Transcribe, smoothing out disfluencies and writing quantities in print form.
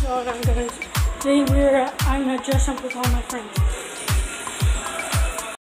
So guys, today I'm gonna dress up with all my friends.